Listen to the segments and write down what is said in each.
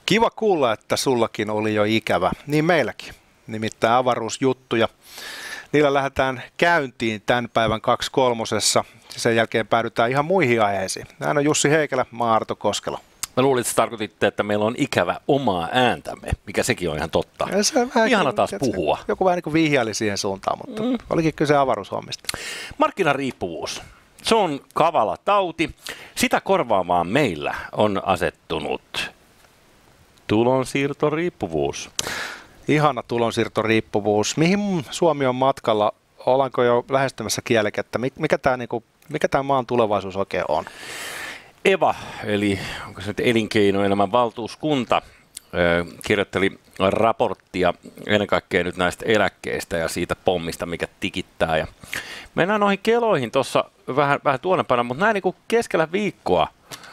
Kiva kuulla, että sullakin oli jo ikävä, niin meilläkin, nimittäin avaruusjuttuja. Niillä lähdetään käyntiin tämän päivän 2.3. Sen jälkeen päädytään ihan muihin aiheisiin. Näin on Jussi Heikelä, mä Arto Koskelo. Mä luulin, että tarkoititte, että meillä on ikävä omaa ääntämme, mikä sekin on ihan totta. Ihana taas puhua. Joku vähän niin kuin vihjaili siihen suuntaan, mutta olikin kyse avaruushommista. Markkinariippuvuus. Se on kavala tauti. Sitä korvaamaan meillä on asettunut tulonsiirtoriippuvuus. Ihana tulonsiirtoriippuvuus. Mihin Suomi on matkalla? Ollaanko jo lähestymässä kielekettä? Mikä tämä maan tulevaisuus oikein on? EVA, eli onko se nyt elinkeinoelämän valtuuskunta, kirjoitteli raporttia ennen kaikkea nyt näistä eläkkeistä ja siitä pommista, mikä tikittää. Ja mennään noihin keloihin tuossa vähän tuonnepana, mutta näin niin kuin keskellä viikkoa.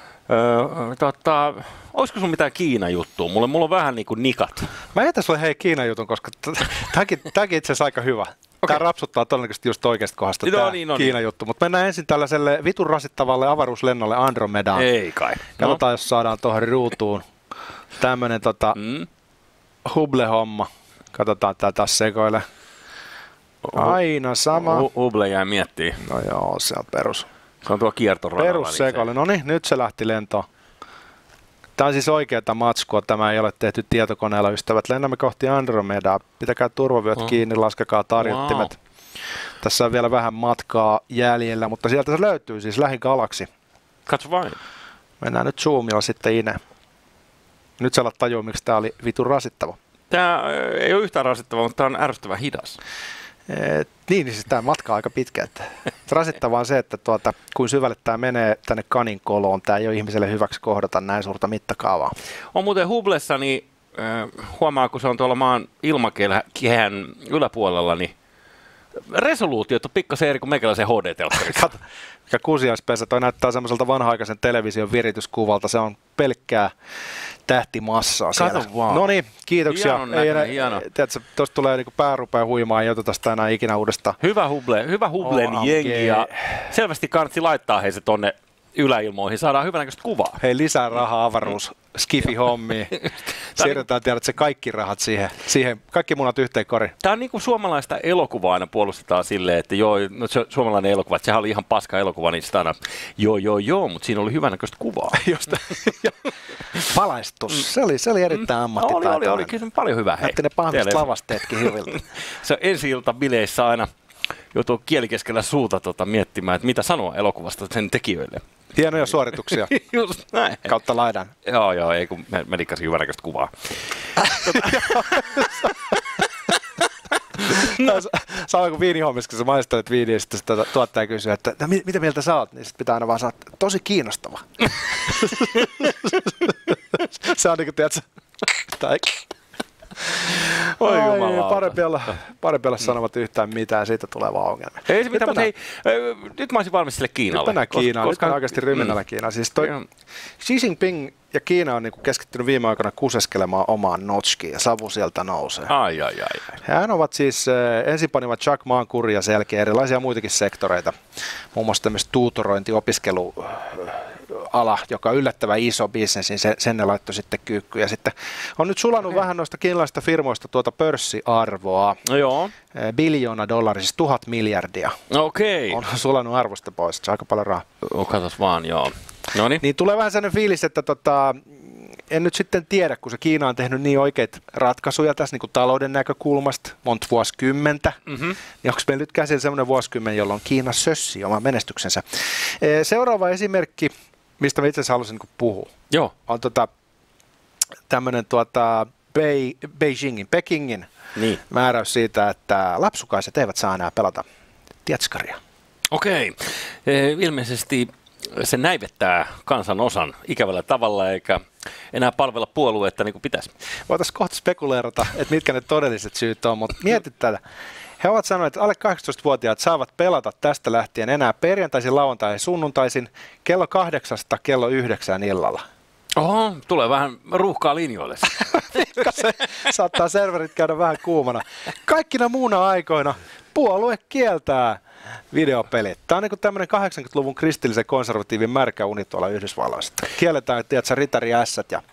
Olisiko sun mitään Kiina-juttua? Mulla on vähän niin kuin nikat. Mä jätän sulle Kiina-jutun, koska tämäkin itse asiassa aika hyvä. Tämä rapsuttaa todennäköisesti just oikeasta kohdasta Kiina-juttu, mutta mennään ensin tällaiselle vitun rasittavalle avaruuslennolle Andromedaan. Ei kai. Katsotaan, jos saadaan tuohon ruutuun tämmöinen Hubble-homma. Katsotaan, tää taas sekoilee. Aina sama. Hubble jää miettii. No joo, se on perus. Se on tuo kiertoradalla. Perussekoilu. No niin, nyt se lähti lentoon. Tämä on siis oikeata matskua. Tämä ei ole tehty tietokoneella, ystävät. Lennämme kohti Andromedaa. Pitäkää turvavyöt kiinni, laskekaa tarjottimet. Wow. Tässä on vielä vähän matkaa jäljellä, mutta sieltä se löytyy, siis lähigalaksi. Katso vain. Mennään nyt zoomilla sitten ineen. Nyt sä alat tajua, miksi tämä oli vitun rasittava. Tämä ei ole yhtään rasittava, mutta tämä on ärsyttävän hidas. Niin siis tämä matka on aika pitkä. Rasittavaa on se, että kun syvälle tämä menee tänne kaninkoloon, tämä ei ole ihmiselle hyväksi kohdata näin suurta mittakaavaa. On muuten Hubblessa, niin huomaa, kun se on tuolla maan ilmakehän yläpuolella, niin resoluutiot on pikkasen eri kuin meikäläisen HD-telkkarissa. Mikä kusiaispesä, toi näyttää semmoiselta vanha-aikaisen television virityskuvalta, se on pelkkää tähtimassaa siellä. Kato vaan. No niin, kiitoksia. Hieno. Tiedätkö, tuosta tulee niin pää rupeaa huimaan, ei oteta sitä enää ikinä uudestaan. Hyvä Hublen jengi ja selvästi kannatti laittaa he se tonne yläilmoihin. Saadaan hyvänäköistä kuvaa. Hei, lisää rahaa avaruus, skifi-hommiin. Siirretään tiedät se kaikki rahat siihen, kaikki munat yhteen koriin. Tämä on niin kuin suomalaista elokuvaa aina puolustetaan silleen, että joo, no se suomalainen elokuva, että sehän oli ihan paska elokuva, niin sitä aina joo, mutta siinä oli hyvänäköistä kuvaa. Valaistus, se oli erittäin ammattitaitoinen. Oli kyllä paljon hyvää. Näytti ne pahvista lavasteetkin hirviltä. Se ensi-ilta bileissä aina joutuu kielikeskellä suuta miettimään, että mitä sanoa elokuvasta sen tekijöille. Hienoja suorituksia. Just näin. Kautta laidan. Joo, ei kun mä dikkasin hyvänäköistä kuvaa. Sama kuin viinihommissa, kun sä maistelet viiniä ja sitten tuottaja kysyy, että mitä mieltä sä oot, niin sitten pitää aina vaan sanoa, tosi kiinnostava. Se on niin kuin, tiedätkö, oi jumala. Parempi olla sanomatta yhtään mitään, siitä tulee vaan ongelmia. Ei se mitään, mutta hei, nyt mä olisin valmis sille Kiinalle. Nyt mennään Kiinaan, nyt on oikeasti ryminällä Kiinaan. Siis Xi Jinping ja Kiina on keskittynyt viime aikoina kuseskelemaan omaan notchkiin ja savu sieltä nousee. Ai. Hän ovat siis ensin panivat Jack Maan kuria sen jälkeen erilaisia muitakin sektoreita. Muun muassa tämmöistä tuutorointi, opiskeluala, joka on yllättävän iso bisnes, niin sen ne laittoi sitten kyykkyyn. Ja sitten on nyt sulanut vähän noista kiinalaisista firmoista pörssiarvoa. No joo. $1 billion, siis 1000 miljardia. Okei. On sulanut arvosta pois, se on aika paljon rahaa. Katos vaan, joo. Noniin. Niin tulee vähän sellainen fiilis, että en nyt sitten tiedä, kun se Kiina on tehnyt niin oikeita ratkaisuja tässä niin kuin talouden näkökulmasta, monta vuosikymmentä, niin onko meillä nyt käsillä sellainen vuosikymmen, jolloin Kiina sössii oman menestyksensä. Seuraava esimerkki, mistä mä itse asiassa haluaisin puhua, on tämmöinen Pekingin määräys siitä, että lapsukaiset eivät saa enää pelata tietskaria. Okei. Ilmeisesti se näivettää kansanosan ikävällä tavalla eikä enää palvella puolueetta niin kuin pitäisi. Voitaisiin kohta spekuleerata, että mitkä ne todelliset syyt on, mutta mietit tätä. He ovat sanoneet, että alle 18-vuotiaat saavat pelata tästä lähtien enää perjantaisin, lauantaisin ja sunnuntaisin kello 8 kello 9 illalla. Oho, tulee vähän ruuhkaa linjoille. Se saattaa serverit käydä vähän kuumana. Kaikkina muuna aikoina puolue kieltää videopelit. Tämä on niin tämmöinen 80-luvun kristillisen konservatiivin märkä uni tuolla Yhdysvalloissa. Kielletään, tiedätkö, ritari ässät ja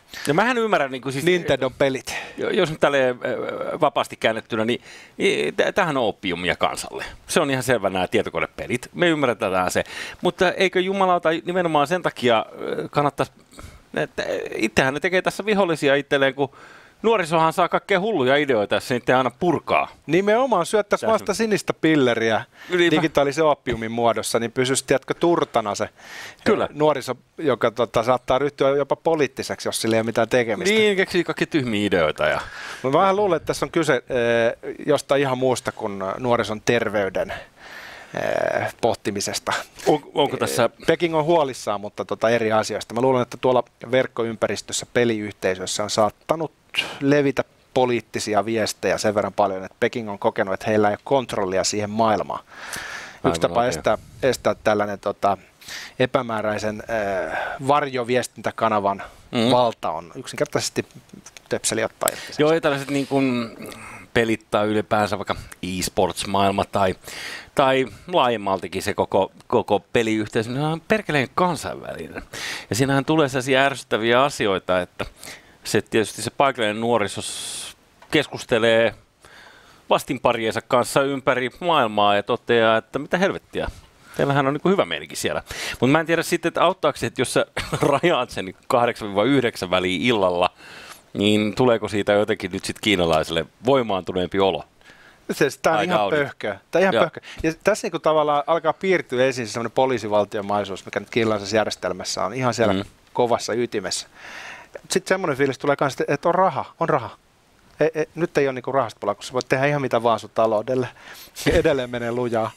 Ja mähän ymmärrän, niin siis, Nintendo-pelit. Jos nyt tälleen vapaasti käännettynä, niin tämähän on oppiumia kansalle. Se on ihan selvä nämä tietokonepelit. Me ymmärretään se. Mutta eikö jumalauta nimenomaan sen takia kannattaisi, että itsehän ne tekee tässä vihollisia itselleen, kun nuorisohan saa kaikkea hulluja ideoita, jos se niitä aina purkaa. Nimenomaan syöttäisi vasta sinistä pilleriä digitaalisen oppiumin muodossa, niin pysyisi, tiedätkö, turtana se nuoriso, joka saattaa ryhtyä jopa poliittiseksi, jos sillä ei ole mitään tekemistä. Niin, keksii kaikki tyhmiä ideoita. Ja mä vähän luulen, että tässä on kyse jostain ihan muusta kuin nuorison terveyden pohtimisesta. Onko tässä? Peking on huolissaan, mutta eri asioista. Mä luulen, että tuolla verkkoympäristössä peliyhteisöissä on saattanut levitä poliittisia viestejä sen verran paljon, että Peking on kokenut, että heillä ei ole kontrollia siihen maailmaan. Yksi tapa estää tällainen epämääräisen varjoviestintäkanavan valta on yksinkertaisesti töpseli ottaa. Joo, ja tällaiset niin kuin pelit tai ylipäänsä vaikka e-sports-maailma tai laajemmaltikin se koko peliyhteisö, niin on perkeleen kansainvälinen. Ja siinähän tulee sellaisia ärsyttäviä asioita, että se tietysti se paikallinen nuoriso keskustelee vastinpariensa kanssa ympäri maailmaa ja toteaa, että mitä helvettiä. Teillähän on niin kuin hyvä meininki siellä. Mutta mä en tiedä sitten, että auttaako se, että jos sä rajaat sen 8-9 väliin illalla, niin tuleeko siitä jotenkin nyt sitten kiinalaiselle voimaantuneempi olo? Tämä on ihan pöhköä. Ja tässä niin tavallaan alkaa piirtyä esiin sellainen poliisivaltiomaisuus, mikä nyt kiinalaisessa järjestelmässä on ihan siellä kovassa ytimessä. Sitten semmoinen fiilis tulee myös, että on raha. Nyt ei ole niinku rahasta pulaa, kun sä voit tehdä ihan mitä vaan sun taloudelle. Edelleen menee lujaa.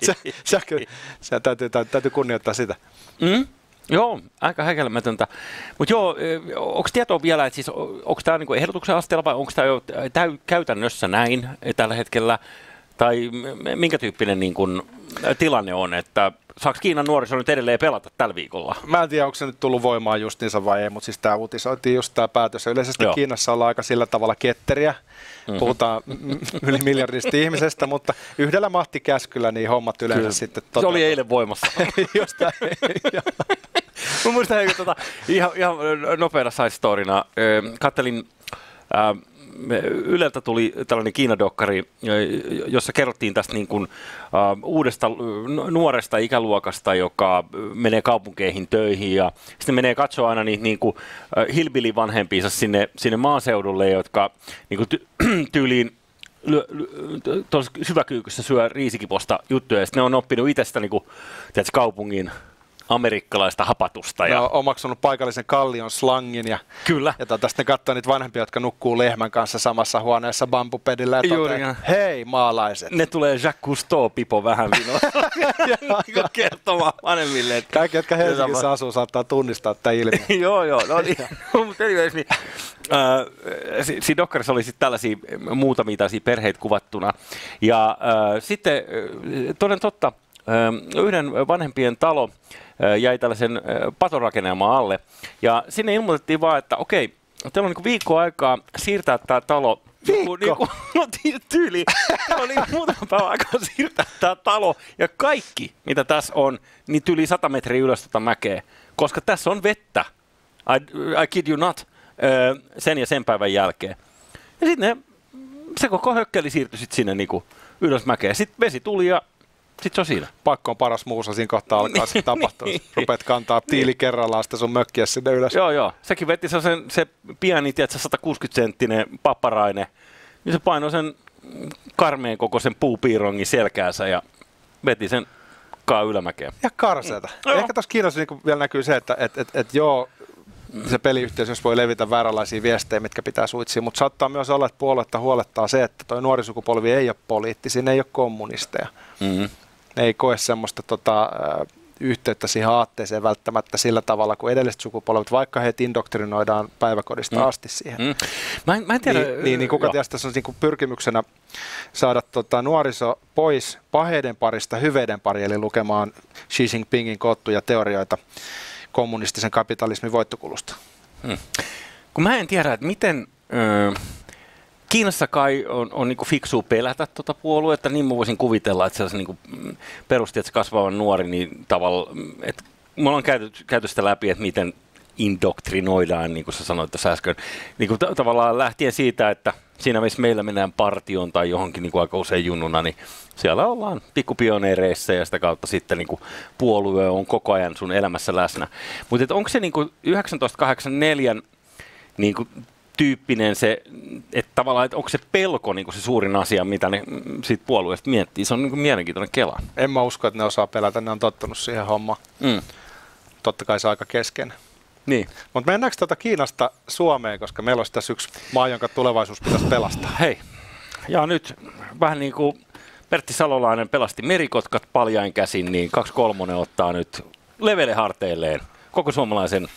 se täytyy kunnioittaa Joo, aika häkelmätöntä. Mutta joo, onko tietoa vielä, että siis, onko tämä niinku ehdotuksen asteella vai onko tämä jo käytännössä näin tällä hetkellä? Tai minkä tyyppinen niin kun tilanne on, että saako Kiinan nuoriso nyt edelleen pelata tällä viikolla? Mä en tiedä, onko se nyt tullut voimaan justiinsa vai ei, mutta siis tämä uutisoitiin just tämä päätös. Yleisesti Kiinassa ollaan aika sillä tavalla ketteriä. Puhutaan yli miljardista ihmisestä, mutta yhdellä mahtikäskyllä niin hommat yleensä sitten se oli eilen voimassa. Mä muistan, että ihan nopeana side-storina kattelin Yleltä tuli tällainen Kiina-dokkari, jossa kerrottiin tästä niin kuin, uudesta nuoresta ikäluokasta, joka menee kaupunkeihin töihin ja sitten menee katsoa aina niitä niin kuin, hillbilly-vanhempiinsa sinne maaseudulle, jotka niin kuin, tyyliin syväkyykyssä syö riisikiposta juttuja ja sitten ne on oppinut itse sitä niin kuin, kaupungin amerikkalaista hapatusta. Ja on omaksunut paikallisen kallion slangin ja sitten katsoo niitä vanhempia, jotka nukkuu lehmän kanssa samassa huoneessa bambupedillä ja toteaa, hei maalaiset. Ne tulee Jacques Cousteau-pipo vähän vinoa kertomaan vanhemmille. Kaikki, jotka Helsingissä asuu, saattaa tunnistaa tämä ilmiö. Joo, no niin. Mutta siinä dokkarissa oli sitten tällaisia muutamia perheitä kuvattuna. Ja sitten toden totta, yhden vanhempien talo jäi tällaisen patorakennelman alle. Ja sinne ilmoitettiin vaan, että okei, teillä on niin viikko aikaa siirtää tämä talo. Tyyli. Teillä on niin muutama päivä aikaa siirtää tämä talo. Ja kaikki, mitä tässä on, niin tyyli 100 metriä ylös tuota mäkeä. Koska tässä on vettä. I kid you not. Sen ja sen päivän jälkeen. Ja sitten se koko hökkeli siirtyi sit sinne niin ylös mäkeä. Sitten vesi tuli ja sitten se on siinä. Pakko on paras muusa, siinä kohtaa alkaa se tapahtua. Rupeat kantaa tiili kerrallaan sitä sun mökkiä sinne ylös. Joo. Sekin vetti se pieni, 160-senttinen papparainen, niin se painoi sen karmeen kokoisen puupiirrongin selkäänsä ja veti sen ylämäkeen. Ja karseeta. Ehkä tuossa Kiinassa niin vielä näkyy se, että se peliyhteisö voi levitä vääränlaisia viestejä, mitkä pitää suitsia, mutta saattaa myös olla, että puoluetta huolettaa se, että tuo nuorisukupolvi ei ole poliittisia, ne ei ole kommunisteja. Ne ei koe semmoista yhteyttä siihen aatteeseen välttämättä sillä tavalla kuin edelliset sukupolvet, vaikka heitä indoktrinoidaan päiväkodista asti siihen. Mä en tiedä. Niin kuka tiedä, tässä on niin pyrkimyksenä saada nuoriso pois paheiden parista hyveiden pari, eli lukemaan Xi Jinpingin koottuja teorioita kommunistisen kapitalismin voittokulusta. Kun mä en tiedä, että miten Kiinassa kai on niinku fiksua pelätä tuota puoluetta, niin mä voisin kuvitella, että sellaisen niinku perusti, että se kasvavan nuori, niin tavallaan, että me ollaan käyty sitä läpi, että miten indoktrinoidaan, niin kuin sä sanoit tässä äsken, niin kuin tavallaan lähtien siitä, että siinä missä meillä mennään partioon tai johonkin niin kuin aika usein junnuna, niin siellä ollaan pikkupioneereissä ja sitä kautta sitten niin kuin puolue on koko ajan sun elämässä läsnä. Mutta onko se niin kuin 1984 niin kuin tyyppinen se, että tavallaan, että onko se pelko niin kuin se suurin asia, mitä ne siitä puolueesta miettii? Se on niin kuin mielenkiintoinen kela. En mä usko, että ne osaa pelätä, ne on tottunut siihen hommaan. Totta kai se aika kesken. Niin. Mutta mennäänkö Kiinasta Suomeen, koska meillä olisi tässä yksi maa, jonka tulevaisuus pitäisi pelastaa? Hei, ja nyt vähän niin kuin Pertti Salolainen pelasti merikotkat paljain käsin, niin 2-3 ottaa nyt levele harteilleen koko suomalaisen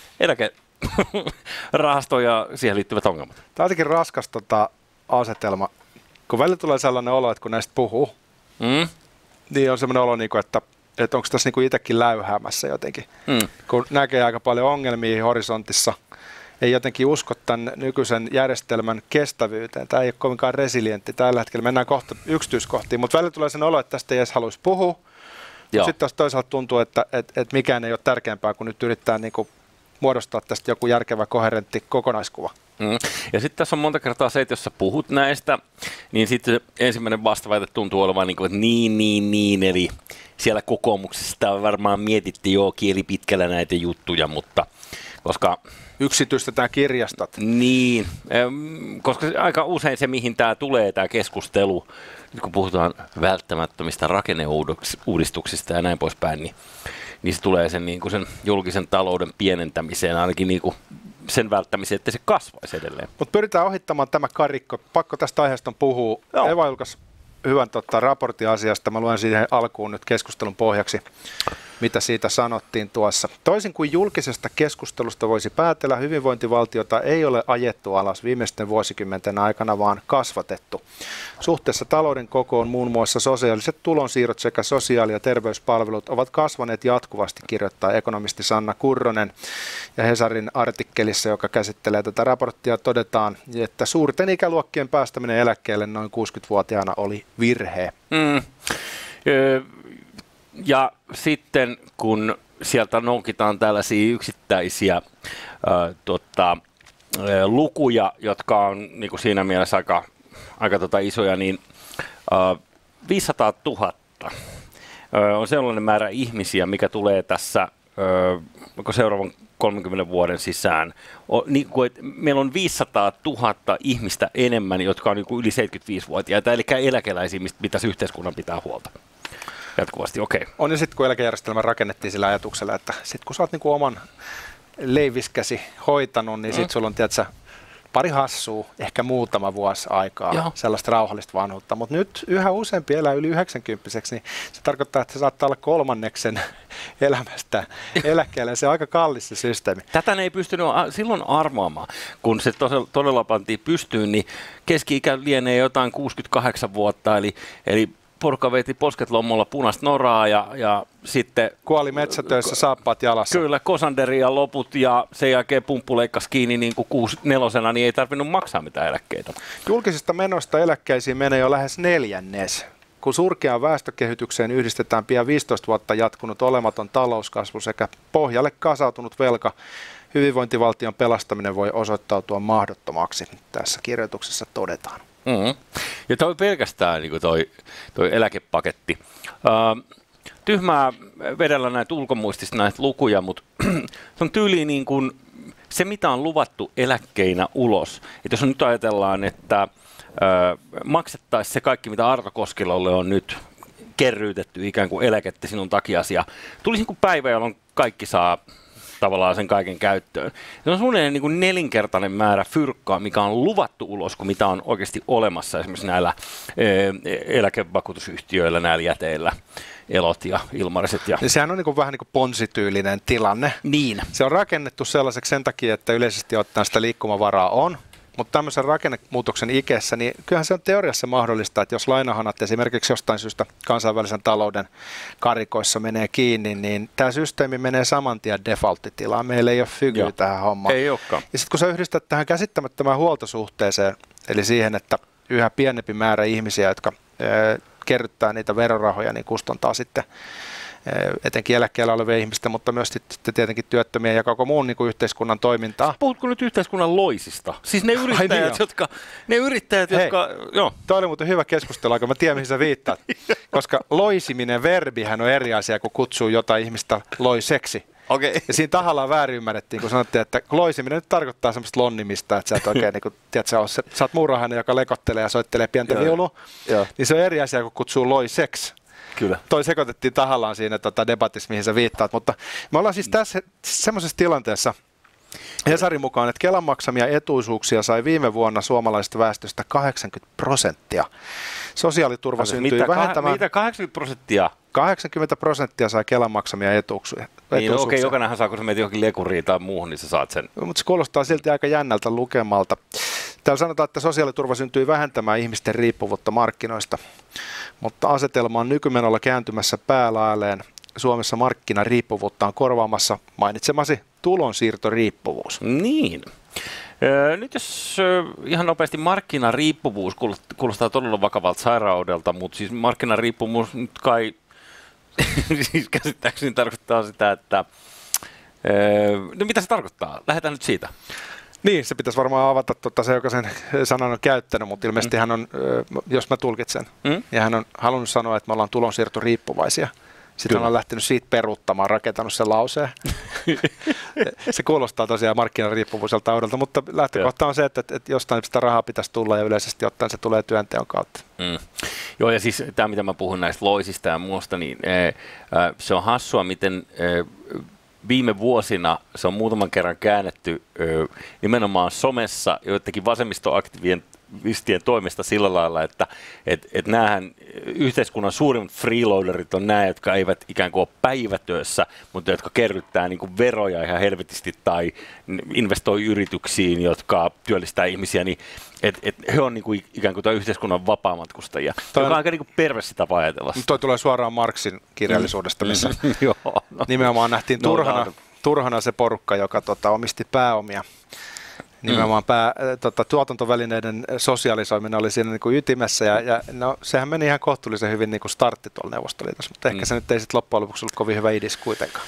eläkerahasto ja siihen liittyvät ongelmat. Tämä on jotenkin raskas asetelma, kun välillä tulee sellainen olo, että kun näistä puhuu, niin on sellainen olo, että onko tässä itsekin läyhäämässä jotenkin. Kun näkee aika paljon ongelmia horisontissa, ei jotenkin usko tämän nykyisen järjestelmän kestävyyteen. Tämä ei ole kovinkaan resilientti tällä hetkellä. Mennään kohta yksityiskohtiin, mutta välillä tulee sen olo, että tästä ei edes haluaisi puhua. Sitten taas toisaalta tuntuu, että mikään ei ole tärkeämpää, kun nyt yrittää muodostaa tästä joku järkevä, koherentti kokonaiskuva. Ja sitten tässä on monta kertaa se, että jos sä puhut näistä, niin sitten ensimmäinen vastaväite tuntuu olevan niin kuin, että niin, eli siellä kokoomuksessa varmaan mietittiin jo kieli pitkällä näitä juttuja, mutta koska yksityistetään kirjastot. Niin, koska aika usein se, mihin tämä tulee, tämä keskustelu, kun puhutaan välttämättömistä rakenneuudistuksista ja näin poispäin, niin se tulee sen, sen julkisen talouden pienentämiseen, ainakin sen välttämiseen, että se kasvaisi edelleen. Mutta pyritään ohittamaan tämä karikko. Pakko tästä aiheesta puhua. Eva julkaisi hyvän raportin asiasta. Mä luen siihen alkuun nyt keskustelun pohjaksi, mitä siitä sanottiin tuossa. Toisin kuin julkisesta keskustelusta voisi päätellä, hyvinvointivaltiota ei ole ajettu alas viimeisten vuosikymmenten aikana, vaan kasvatettu. Suhteessa talouden kokoon muun muassa sosiaaliset tulonsiirrot sekä sosiaali- ja terveyspalvelut ovat kasvaneet jatkuvasti, kirjoittaa ekonomisti Sanna Kurronen. Ja Hesarin artikkelissa, joka käsittelee tätä raporttia, todetaan, että suurten ikäluokkien päästäminen eläkkeelle noin 60-vuotiaana oli virhe. Ja sitten kun sieltä noukitaan tällaisia yksittäisiä lukuja, jotka on niin kuin siinä mielessä aika isoja, niin 500 000 on sellainen määrä ihmisiä, mikä tulee tässä seuraavan 30 vuoden sisään. Niin kuin, että meillä on 500 000 ihmistä enemmän, jotka on niin kuin yli 75-vuotiaita, eli eläkeläisiä, mistä pitäisi yhteiskunnan pitää huolta. Jatkuvasti, okei. On ja sitten kun eläkejärjestelmä rakennettiin sillä ajatuksella, että sitten kun sä oot oman leiviskäsi hoitanut, niin sitten sulla on pari hassua, ehkä muutama vuosi aikaa, sellaista rauhallista vanhuutta. Mutta nyt yhä useampi elää yli 90-vuotiaaksi, niin se tarkoittaa, että se saattaa olla kolmanneksen elämästä eläkkeelle. Se on aika kallis se systeemi. Tätä ne ei pystynyt silloin armoamaan. Kun se todella pantiin pystyyn, niin keski-ikä lienee jotain 68 vuotta, eli porukka veti posket lommolla punaista noraa ja sitten kuoli metsätöissä saappaat jalassa. Kyllä, Kosanderi ja loput ja sen jälkeen pumppu leikkasi kiinni niin kuin 6/4, niin ei tarvinnut maksaa mitään eläkkeitä. Julkisista menoista eläkkeisiin menee jo lähes 1/4. Kun surkeaan väestökehitykseen yhdistetään pian 15 vuotta jatkunut olematon talouskasvu sekä pohjalle kasautunut velka, hyvinvointivaltion pelastaminen voi osoittautua mahdottomaksi, tässä kirjoituksessa todetaan. Ja toi pelkästään niin toi eläkepaketti. Tyhmää vedellä näitä ulkomuistista näitä lukuja, mutta se on tyyliin niin kuin se, mitä on luvattu eläkkeinä ulos. Että jos nyt ajatellaan, että maksettaisiin se kaikki, mitä Arto Koskilalle on nyt kerrytetty ikään kuin eläkettä sinun takiasi, ja tulisi niin kuin päivä, jolloin kaikki saa tavallaan sen kaiken käyttöön. Se on suunnilleen niin kuin 4-kertainen määrä fyrkkaa, mikä on luvattu ulos, kuin mitä on oikeasti olemassa esimerkiksi näillä eläkevakuutusyhtiöillä, näillä jäteillä, Elot ja Ilmariset. Ja sehän on niin kuin vähän niin kuin ponsityylinen tilanne. Niin. Se on rakennettu sellaiseksi sen takia, että yleisesti ottaen sitä liikkumavaraa on. Mutta tämmöisen rakennemuutoksen ikeessä, niin kyllähän se on teoriassa mahdollista, että jos lainahanat esimerkiksi jostain syystä kansainvälisen talouden karikoissa menee kiinni, niin tämä systeemi menee saman tien default-tilaan. Meillä ei ole fygyä tähän hommaan. Ei olekaan. Ja sitten kun sä yhdistät tähän käsittämättömään huoltosuhteeseen, eli siihen, että yhä pienempi määrä ihmisiä, jotka kerryttää niitä verorahoja, niin kustantaa sitten etenkin eläkkeellä olevia ihmistä, mutta myös sitten tietenkin työttömiä ja koko muun niin kuin yhteiskunnan toimintaa. Puhutko nyt yhteiskunnan loisista? Siis ne yrittäjät, jotka... Joo. Toi oli muuten hyvä keskustelu, aika mä tiedän, mihin sä viittaat. Koska loisiminen verbihän on eri asia, kun kutsuu jotain ihmistä loiseksi. Okay. Ja siinä tahallaan väärin ymmärrettiin, kun sanottiin, että loisiminen nyt tarkoittaa semmoista lonnimista, että sä et oikein, niin kuin, tiedät, sä oot muurahainen, joka lekottelee ja soittelee pientä viulua, niin se on eri asia, kun kutsuu loiseksi. Kyllä. Toi sekoitettiin tahallaan siinä debatissa, mihin sä viittaat, mutta me ollaan siis tässä semmoisessa tilanteessa, Hesarin mukaan, että Kelan maksamia etuisuuksia sai viime vuonna suomalaisesta väestöstä 80%. Sosiaaliturva syntyi vähentämään... Mitä 80%? 80% sai Kelan maksamia etuuksia. Niin, okei, jokainenhan saa, kun sä menet johonkin lekuriin tai muuhun, niin sä saat sen. Mutta se kuulostaa silti aika jännältä lukemalta. Täällä sanotaan, että sosiaaliturva syntyi vähentämään ihmisten riippuvuutta markkinoista, mutta asetelma on nykymenolla kääntymässä päälaelleen. Suomessa markkinariippuvuutta on korvaamassa mainitsemasi tulonsiirtoriippuvuus. Niin. Nyt jos ihan nopeasti markkinariippuvuus kuulostaa todella vakavalta sairaudelta, mutta siis markkinariippuvuus nyt kai siis käsittääkseni tarkoittaa sitä, että no mitä se tarkoittaa? Lähdetään nyt siitä. Niin, se pitäisi varmaan avata se, joka sen sanan on käyttänyt, mutta ilmeisesti hän on, jos mä tulkitsen, ja hän on halunnut sanoa, että me ollaan tulonsiirtoriippuvaisia. Sitten hän on lähtenyt siitä peruuttamaan, rakentanut sen lauseen. Se kuulostaa tosiaan markkinariippuvuiselta oudelta, mutta lähtökohta on se, että jostain sitä rahaa pitäisi tulla ja yleisesti ottaen se tulee työnteon kautta. Joo, ja siis tämä, mitä mä puhun näistä loisista ja muusta, niin se on hassua, miten viime vuosina se on muutaman kerran käännetty nimenomaan somessa joidenkin vasemmistoaktivistien toimesta sillä lailla, että näähän yhteiskunnan suurimmat freeloaderit on nämä, jotka eivät ikään kuin ole päivätyössä, mutta jotka kerryttää niin kuin veroja ihan helvetisti tai investoi yrityksiin, jotka työllistää ihmisiä, niin he on niin kuin ikään kuin yhteiskunnan vapaamatkustajia. Joka on aika niin kuin perversi tapa ajatella. Toi tulee suoraan Marxin kirjallisuudesta, missä nimenomaan nähtiin turhana se porukka, joka omisti pääomia. Nimenomaan tuotantovälineiden sosialisoiminen oli siinä niin kuin ytimessä, ja no, sehän meni ihan kohtuullisen hyvin niin kuin startti tuolla Neuvostoliitossa, mutta ehkä se nyt ei sitten loppujen lopuksi ollut kovin hyvä idis kuitenkaan.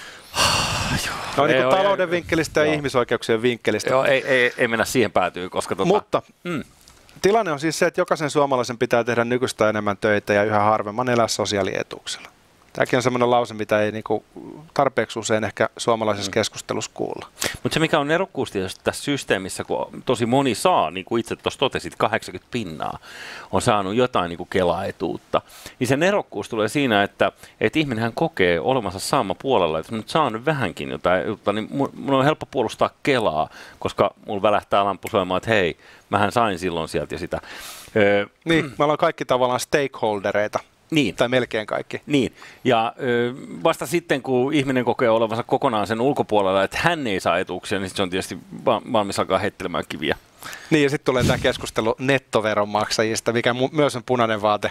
No niin kuin talouden vinkkelistä ja ihmisoikeuksien vinkkelistä. Joo, ei mennä siihen päätyyn, koska Mutta tilanne on siis se, että jokaisen suomalaisen pitää tehdä nykyistä enemmän töitä ja yhä harvemman elää sosiaalietuuksella. Tämäkin on sellainen lause, mitä ei niinku tarpeeksi usein ehkä suomalaisessa keskustelussa kuulla. Mutta se, mikä on nerokkuus tietysti tässä systeemissä, kun tosi moni saa, niin kuin itse tuossa totesit, 80% on saanut jotain niin kuin Kela-etuutta, niin se nerokkuus tulee siinä, että ihminenhän kokee olemansa saama puolella, että nyt saan vähänkin jotain, niin mun on helppo puolustaa Kelaa, koska mulla välähtää lamppu soimaan, että hei, mähän sain silloin sieltä ja sitä. Niin, me ollaan kaikki tavallaan stakeholdereita. Niin. Tai melkein kaikki. Niin, ja vasta sitten, kun ihminen kokee olevansa kokonaan sen ulkopuolella, että hän ei saa etuuksia, niin se on tietysti valmis alkaa heittelemään kiviä. Niin, ja sitten tulee tämä keskustelu nettoveronmaksajista, mikä myös on punainen vaate.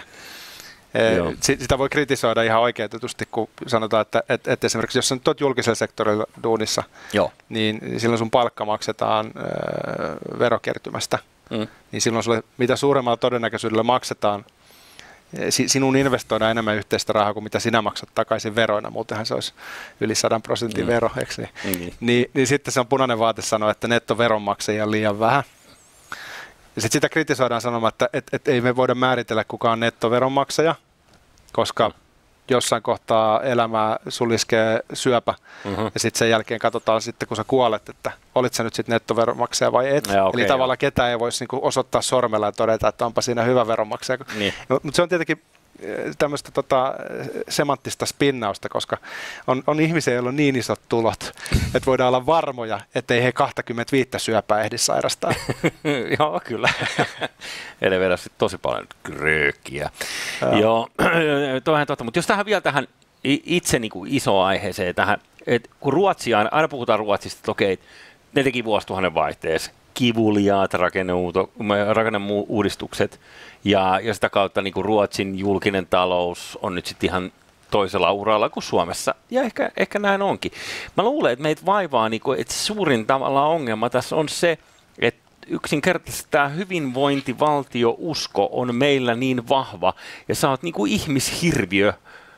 Sitä voi kritisoida ihan oikeutetusti, kun sanotaan, että esimerkiksi jos sä nyt oot julkisella sektorilla duunissa, niin silloin sun palkka maksetaan verokertymästä. Niin silloin sulle mitä suuremmalla todennäköisyydellä maksetaan, sinun investoidaan enemmän yhteistä rahaa kuin mitä sinä maksat takaisin veroina, muutenhan se olisi yli 100% vero, eikö niin? Niin sitten se on punainen vaate sanoa, että nettoveronmaksajia on liian vähän. Ja sitten sitä kritisoidaan sanomaan, että ei me voida määritellä kukaan nettoveronmaksaja, koska jossain kohtaa elämää suliskee syöpä, ja sitten sen jälkeen katsotaan sitten, kun sä kuolet, että olit sä nyt sitten nettoveronmaksaja vai et. Eli tavallaan ketään ei voisi niinku osoittaa sormella ja todeta, että onpa siinä hyvä veronmaksaja. Niin. Mutta se on tietenkin tämmöistä semanttista spinnausta, koska on ihmisiä, joilla on niin isot tulot, että voidaan olla varmoja, ettei he 25 syöpää ehdi sairastaa. Joo, kyllä. Eli vedä sitten tosi paljon kröökkiä. Joo, mutta jos tähän itse niin kuin iso aiheeseen tähän, että kun aina puhutaan Ruotsista, että okei, ne teki vuosituhannen vaihteessa kivuliaat rakenneuudistukset ja sitä kautta niin kuin Ruotsin julkinen talous on nyt sitten ihan toisella uralla kuin Suomessa, ja ehkä näin onkin. Mä luulen, että meitä vaivaa, niin kuin, että suurin tavallaan ongelma tässä on se, että yksinkertaisesti tämä hyvinvointivaltio-usko on meillä niin vahva, ja sä oot niin kuin ihmishirviö,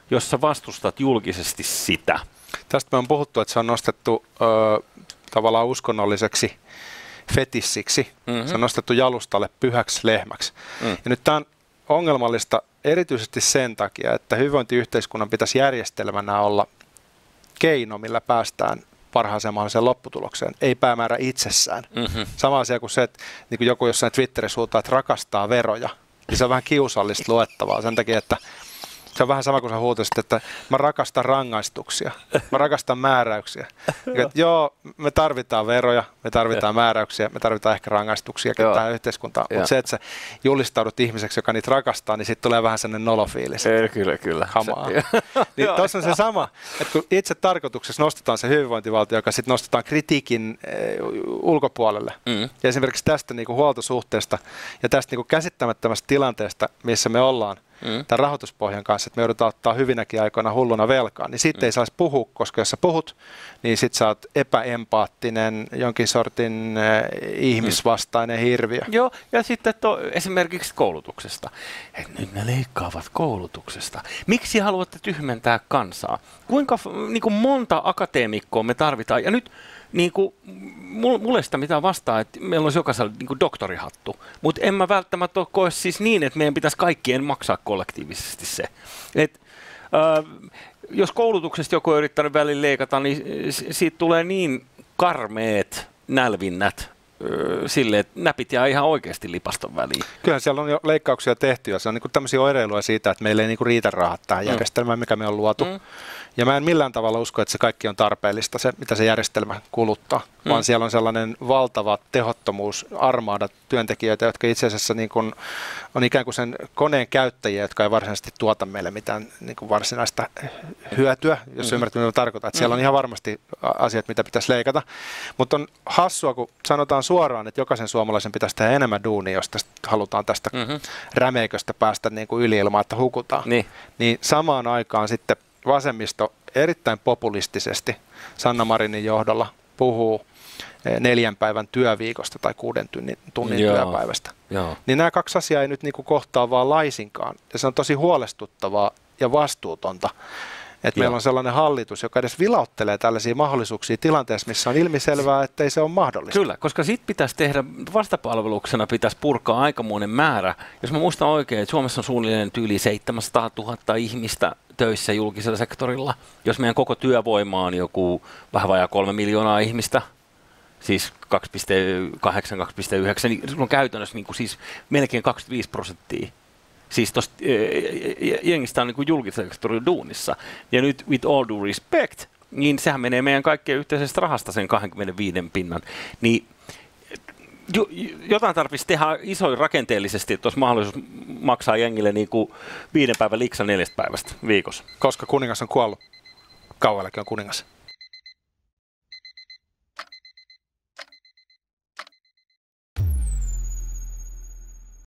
jos sä vastustat julkisesti sitä. Tästä me on puhuttu, että se on nostettu tavallaan uskonnolliseksi fetissiksi. Se on nostettu jalustalle pyhäksi lehmäksi. Ja nyt tämä on ongelmallista erityisesti sen takia, että hyvinvointiyhteiskunnan pitäisi järjestelmänä olla keino, millä päästään parhaaseen mahdolliseen lopputulokseen, ei päämäärä itsessään. Sama asia kuin se, että niin kuin joku jossain Twitterissä huutaa, että rakastaa veroja, niin se on vähän kiusallista luettavaa sen takia, että se on vähän sama kuin sä huutasit, että mä rakastan rangaistuksia, mä rakastan määräyksiä. Joo, me tarvitaan veroja, me tarvitaan määräyksiä, me tarvitaan ehkä rangaistuksia tähän yhteiskuntaan. Mutta se, että sä julistaudut ihmiseksi, joka niitä rakastaa, niin sitten tulee vähän sellainen nolofiilis. Kyllä. Hamaa. Niin tuossa on se sama, että kun itse tarkoituksessa nostetaan se hyvinvointivaltio, joka sitten nostetaan kritiikin ulkopuolelle. Ja esimerkiksi tästä niin kuin huoltosuhteesta ja tästä niin kuin käsittämättömästä tilanteesta, missä me ollaan, tämän rahoituspohjan kanssa, että me joudutaan ottaa hyvinäkin aikoina hulluna velkaa, niin siitä ei saisi puhua, koska jos sä puhut, niin sit sä oot epäempaattinen, jonkin sortin ihmisvastainen hirviö. Joo, ja sitten esimerkiksi koulutuksesta. Et nyt ne leikkaavat koulutuksesta. Miksi haluatte tyhmentää kansaa? Kuinka niin kuin monta akateemikkoa me tarvitaan? Ja nyt niin kuin, mulle sitä mitään vastaa, että meillä olisi jokaisella niin kuin doktorihattu, mutta en mä välttämättä koe siis niin, että meidän pitäisi kaikkien maksaa kollektiivisesti se. Jos koulutuksesta joku on yrittänyt välillä leikata, niin siitä tulee niin karmeet nälvinnät silleen, että näpit jää ihan oikeasti lipaston väliin. Kyllähän siellä on jo leikkauksia tehty ja se on niin kuin tämmöisiä oireiluja siitä, että meillä ei niin kuin riitä rahat tähän järjestelmään, mikä me on luotu. Ja mä en millään tavalla usko, että se kaikki on tarpeellista, se mitä se järjestelmä kuluttaa, vaan siellä on sellainen valtava tehottomuus, armaada työntekijöitä, jotka itse asiassa niin kuin on ikään kuin sen koneen käyttäjiä, jotka ei varsinaisesti tuota meille mitään niin kuin varsinaista hyötyä, jos ymmärrät, mitä tarkoitan. Että siellä on ihan varmasti asiat, mitä pitäisi leikata, mutta on hassua, kun sanotaan suoraan, että jokaisen suomalaisen pitäisi tehdä enemmän duunia, jos halutaan tästä rämeiköstä päästä niin kuin yli ilman, että hukutaan. Niin samaan aikaan sitten vasemmisto erittäin populistisesti Sanna Marinin johdolla puhuu 4 päivän työviikosta tai 6 tunnin työpäivästä. Niin nämä kaksi asiaa ei nyt niinku kohtaa vaan laisinkaan. Ja se on tosi huolestuttavaa ja vastuutonta, että meillä on sellainen hallitus, joka edes vilauttelee tällaisia mahdollisuuksia tilanteessa, missä on ilmiselvää, että ei se ole mahdollista. Kyllä, koska sitten pitäisi tehdä, vastapalveluksena pitäisi purkaa aikamoinen määrä. Jos mä muistan oikein, että Suomessa on suunnilleen yli 700 000 ihmistä töissä julkisella sektorilla. Jos meidän koko työvoima on joku vähän vajaa 3 miljoonaa ihmistä, siis 2,8-2,9, niin se on käytännössä niin kuin siis melkein 25%. Siis tuosta jengistä on niin kuin julkisella sektorilla duunissa. Ja nyt with all due respect, niin sehän menee meidän kaikkien yhteisestä rahasta sen 25%. Niin jotain tarvitsisi tehdä isoin rakenteellisesti, että olisi mahdollisuus maksaa jengille niin kuin 5 päivän liksa 4 päivästä viikossa. Koska kuningas on kuollut. Kauallakin on kuningas.